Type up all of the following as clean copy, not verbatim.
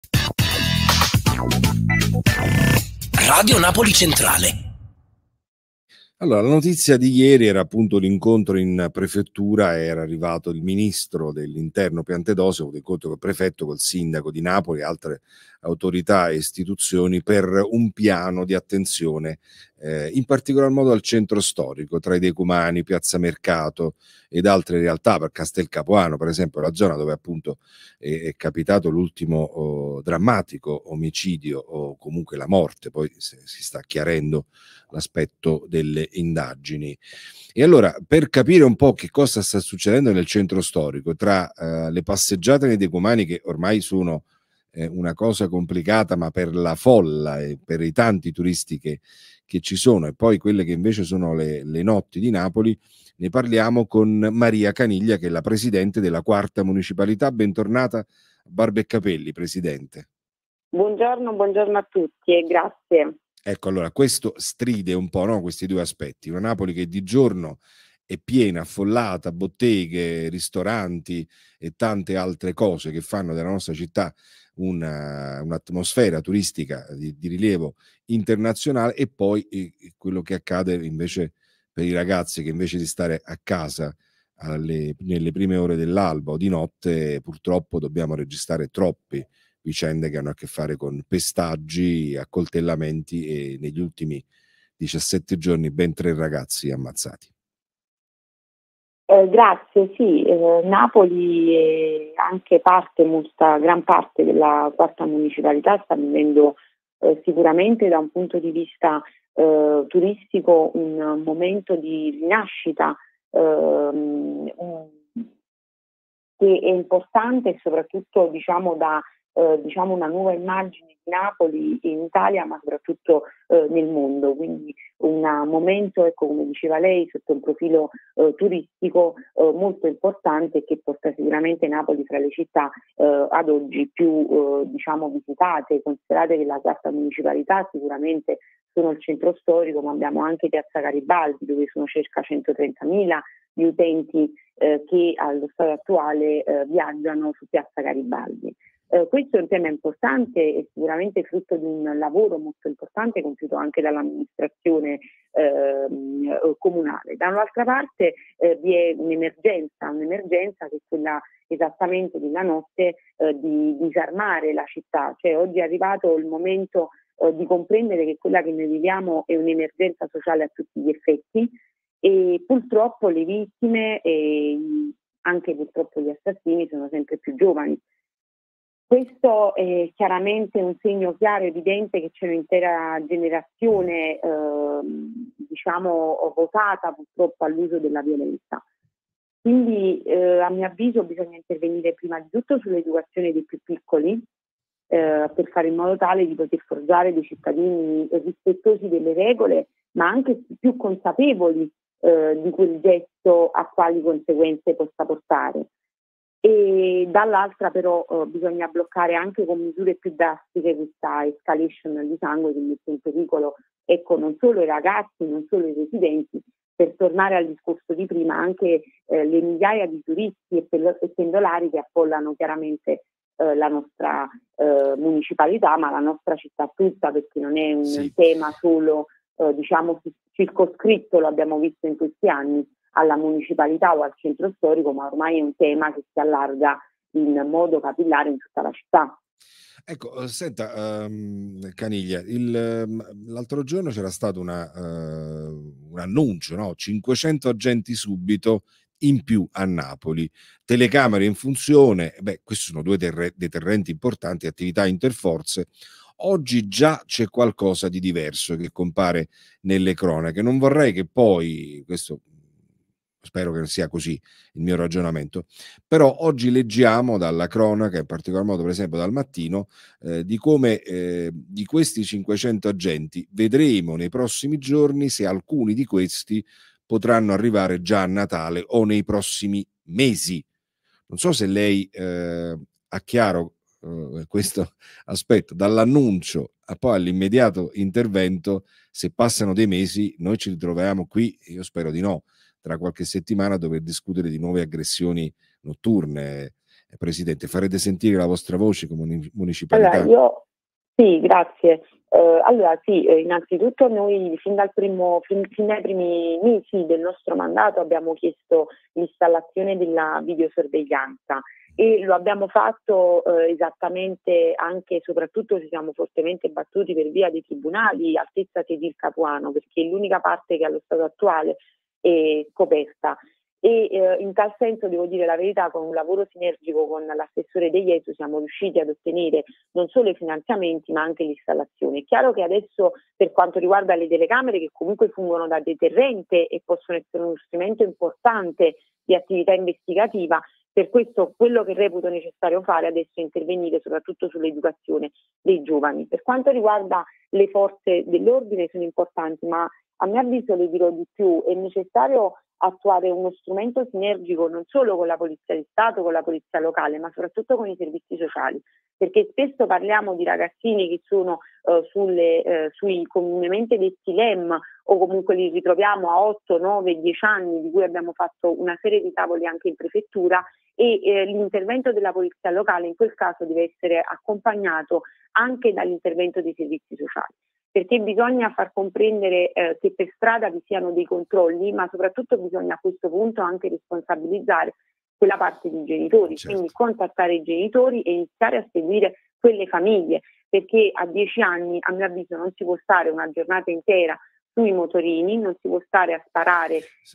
Radio Napoli Centrale. Allora, la notizia di ieri era appunto l'incontro in prefettura, era arrivato il ministro dell'interno Piantedosi, un incontro col prefetto, col sindaco di Napoli e altre autorità e istituzioni per un piano di attenzione, in particolar modo al centro storico, tra i Decumani, Piazza Mercato ed altre realtà, per Castel Capuano, per esempio, la zona dove appunto è capitato l'ultimo drammatico omicidio o comunque la morte, poi si sta chiarendo l'aspetto delle indagini. E allora, per capire un po' che cosa sta succedendo nel centro storico, tra le passeggiate nei Decumani, che ormai sono una cosa complicata, ma per la folla e per i tanti turisti che ci sono, e poi quelle che invece sono le notti di Napoli, ne parliamo con Maria Caniglia, che è la presidente della quarta municipalità. Bentornata a Barba e Capelli, presidente. Buongiorno a tutti e grazie. Ecco, allora, questo stride un po', no? Questi due aspetti. Una Napoli che di giorno è piena, affollata, botteghe, ristoranti e tante altre cose che fanno della nostra città un'atmosfera turistica di rilievo internazionale, e poi quello che accade invece per i ragazzi, che invece di stare a casa nelle prime ore dell'alba o di notte, purtroppo dobbiamo registrare troppi vicende che hanno a che fare con pestaggi, accoltellamenti e negli ultimi 17 giorni ben 3 ragazzi ammazzati. Grazie, sì, Napoli e anche gran parte della quarta municipalità sta vivendo sicuramente da un punto di vista turistico un momento di rinascita che è importante, e soprattutto diciamo una nuova immagine di Napoli in Italia, ma soprattutto nel mondo. Quindi un momento, ecco, come diceva lei, sotto un profilo turistico molto importante, che porta sicuramente Napoli fra le città ad oggi più visitate. Considerate che la quarta municipalità sicuramente sono il centro storico, ma abbiamo anche Piazza Garibaldi, dove sono circa 130.000 gli utenti che allo stato attuale viaggiano su Piazza Garibaldi. Questo è un tema importante e sicuramente frutto di un lavoro molto importante compiuto anche dall'amministrazione comunale. Dall'altra parte vi è un'emergenza che è quella esattamente della notte di disarmare la città. Cioè, oggi è arrivato il momento di comprendere che quella che noi viviamo è un'emergenza sociale a tutti gli effetti, e purtroppo le vittime e anche purtroppo gli assassini sono sempre più giovani. Questo è chiaramente un segno chiaro e evidente che c'è un'intera generazione votata purtroppo all'uso della violenza. Quindi a mio avviso bisogna intervenire prima di tutto sull'educazione dei più piccoli, per fare in modo tale di poter forgiare dei cittadini rispettosi delle regole, ma anche più consapevoli di quel gesto a quali conseguenze possa portare. E dall'altra però bisogna bloccare anche con misure più drastiche questa escalation di sangue che mette in pericolo, ecco, non solo i ragazzi, non solo i residenti. Per tornare al discorso di prima, anche le migliaia di turisti e pendolari che affollano chiaramente la nostra municipalità, ma la nostra città tutta, perché non è un tema solo circoscritto, lo abbiamo visto in questi anni, alla municipalità o al centro storico, ma ormai è un tema che si allarga in modo capillare in tutta la città. Ecco, senta, Caniglia, l'altro giorno c'era stato un annuncio, no? 500 agenti subito in più a Napoli, telecamere in funzione. Questi sono due deterrenti importanti, attività interforze. Oggi già c'è qualcosa di diverso che compare nelle cronache. Non vorrei che poi, questo spero che non sia così il mio ragionamento, però oggi leggiamo dalla cronaca, in particolar modo per esempio dal Mattino, di come di questi 500 agenti vedremo nei prossimi giorni se alcuni di questi potranno arrivare già a Natale o nei prossimi mesi. Non so se lei ha chiaro questo aspetto, dall'annuncio a poi all'immediato intervento. Se passano dei mesi noi ci ritroviamo qui, io spero di no, tra qualche settimana, a dover discutere di nuove aggressioni notturne. Presidente, farete sentire la vostra voce come municipalità? Allora, sì, grazie. Allora sì, innanzitutto noi fin dai primi mesi del nostro mandato abbiamo chiesto l'installazione della videosorveglianza e lo abbiamo fatto esattamente anche e soprattutto ci siamo fortemente battuti per via dei tribunali altezza Sedil Capuano, perché è l'unica parte che allo stato attuale è coperta. E in tal senso devo dire la verità, con un lavoro sinergico con l'assessore De Iesu siamo riusciti ad ottenere non solo i finanziamenti ma anche l'installazione. È chiaro che adesso per quanto riguarda le telecamere, che comunque fungono da deterrente e possono essere uno strumento importante di attività investigativa, per questo quello che reputo necessario fare adesso è intervenire soprattutto sull'educazione dei giovani. Per quanto riguarda le forze dell'ordine sono importanti, ma a mio avviso le dirò di più, è necessario attuare uno strumento sinergico non solo con la Polizia di Stato, con la Polizia locale, ma soprattutto con i servizi sociali, perché spesso parliamo di ragazzini che sono sui comunemente detti LEM o comunque li ritroviamo a 8, 9, 10 anni, di cui abbiamo fatto una serie di tavoli anche in prefettura e l'intervento della Polizia locale in quel caso deve essere accompagnato anche dall'intervento dei servizi sociali, perché bisogna far comprendere che per strada vi siano dei controlli, ma soprattutto bisogna a questo punto anche responsabilizzare quella parte di genitori, certo. Quindi contattare i genitori e iniziare a seguire quelle famiglie, perché a 10 anni a mio avviso non si può stare una giornata intera sui motorini, non si può stare a sparare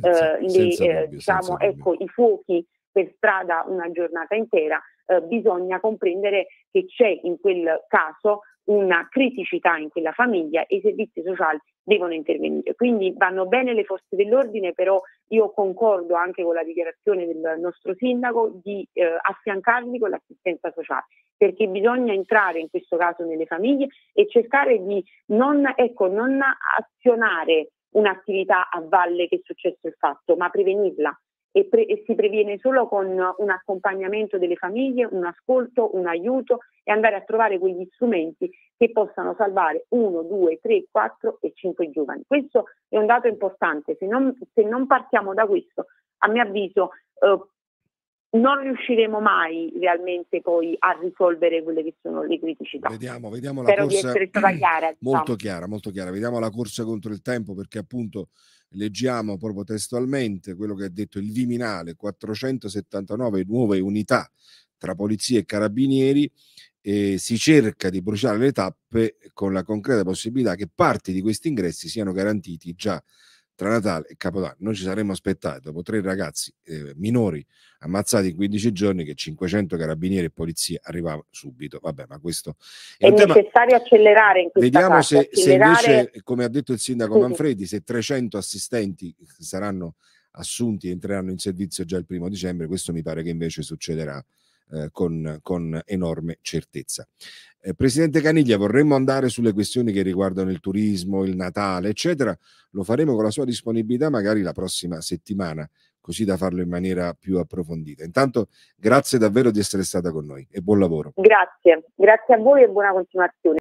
i fuochi per strada una giornata intera, bisogna comprendere che c'è in quel caso una criticità in quella famiglia e i servizi sociali devono intervenire. Quindi vanno bene le forze dell'ordine, però io concordo anche con la dichiarazione del nostro sindaco di affiancarli con l'assistenza sociale, perché bisogna entrare in questo caso nelle famiglie e cercare di non azionare un'attività a valle che è successo il fatto, ma prevenirla. E si previene solo con un accompagnamento delle famiglie, un ascolto, un aiuto e andare a trovare quegli strumenti che possano salvare 1, 2, 3, 4 e 5 giovani. Questo è un dato importante. Se non partiamo da questo, a mio avviso, non riusciremo mai realmente poi a risolvere quelle che sono le criticità. Vediamo la Spero corsa, di essere stata chiara. molto chiara. Vediamo la corsa contro il tempo, perché appunto leggiamo proprio testualmente quello che ha detto il Viminale: 479 nuove unità tra polizia e carabinieri, e si cerca di bruciare le tappe con la concreta possibilità che parti di questi ingressi siano garantiti già tra Natale e Capodanno. Noi ci saremmo aspettati, dopo 3 ragazzi minori ammazzati in 15 giorni, che 500 carabinieri e polizia arrivavano subito. Vabbè, ma questo è necessario accelerare in questa Vediamo fase. se invece, come ha detto il sindaco Manfredi, se 300 assistenti saranno assunti e entreranno in servizio già il 1° dicembre. Questo mi pare che invece succederà con enorme certezza. Presidente Caniglia, vorremmo andare sulle questioni che riguardano il turismo, il Natale, eccetera. Lo faremo con la sua disponibilità magari la prossima settimana, così da farlo in maniera più approfondita. Intanto grazie davvero di essere stata con noi e buon lavoro. Grazie a voi e buona continuazione.